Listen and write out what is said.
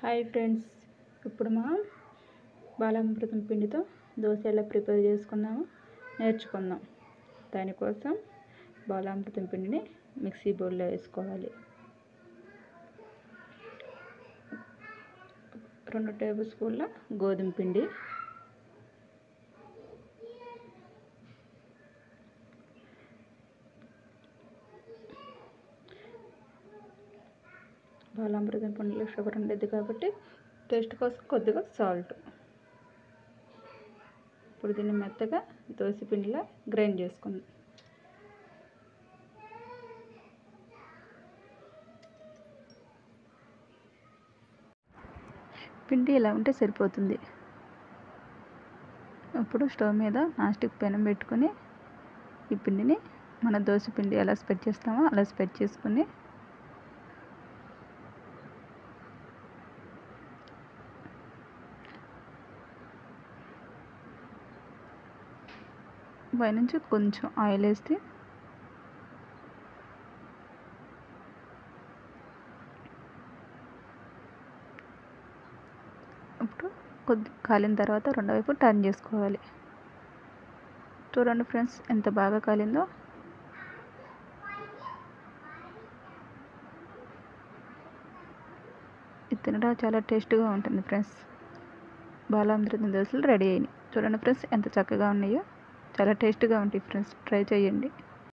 Hi friends, ఇప్పుడు మనం బాలామృతం పిండితో దోశ ఎలా ప్రిపేర్ చేసుకుందామో నేర్చుకుందాం. దానికోసం బాలామృతం పిండిని మిక్సీ బౌల్లో వేసుకోవాలి. 2 టేబుల్ స్పూన్ల గోధుమ పిండి, బాలామృతం పిండిలో షుగర్ ఉండేది కాబట్టి టేస్ట్ కోసం కొద్దిగా సాల్ట్. ఇప్పుడు దీన్ని మెత్తగా దోశ పిండిలా గ్రైండ్ చేసుకుందాం. పిండి ఇలా ఉంటే సరిపోతుంది. ఇప్పుడు స్టవ్ మీద నాన్ స్టిక్ పెనం పెట్టుకొని ఈ పిండిని మన దోశ పిండి ఎలా స్ప్రెడ్ చేస్తామో అలా స్ప్రెడ్ చేసుకుని పైనుంచి కొంచెం ఆయిల్ వేస్తే ఇప్పుడు కొద్ది కాలిన తర్వాత రెండో వైపు టర్న్ చేసుకోవాలి. చూడండి ఫ్రెండ్స్, ఎంత బాగా కాలిందో. ఇది తినడానికి చాలా టేస్ట్గా ఉంటుంది ఫ్రెండ్స్. బాలామృతం దోశలు రెడీ అయినాయి. చూడండి ఫ్రెండ్స్, ఎంత చక్కగా ఉన్నాయో. చాలా టేస్ట్గా ఉంటాయి ఫ్రెండ్స్, ట్రై చేయండి.